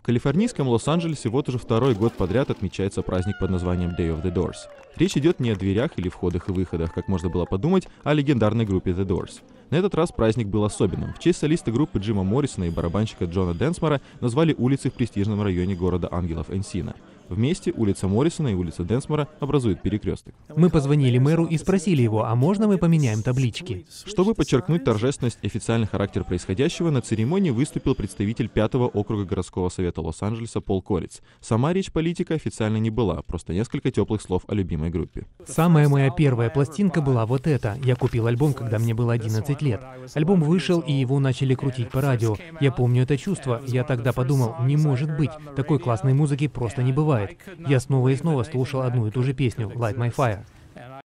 калифорнийском Лос-Анджелесе вот уже второй год подряд отмечается праздник под названием Day of the Doors. Речь идет не о дверях или входах и выходах, как можно было подумать, а о легендарной группе The Doors. На этот раз праздник был особенным. В честь солиста группы Джима Моррисона и барабанщика Джона Денсмора назвали улицы в престижном районе города Ангелов Энсино. Вместе улица Моррисона и улица Денсмора образуют перекресток. Мы позвонили мэру и спросили его, а можно мы поменяем таблички? Чтобы подчеркнуть торжественность и официальный характер происходящего, на церемонии выступил представитель 5-го округа городского совета Лос-Анджелеса Пол Корец. Сама речь политика официально не была, просто несколько теплых слов о любимой группе. Самая моя первая пластинка была вот эта. Я купил альбом, когда мне было 11 лет. Альбом вышел, и его начали крутить по радио. Я помню это чувство. Я тогда подумал, не может быть, такой классной музыки просто не бывает. Я снова и снова слушал одну и ту же песню «Light My Fire».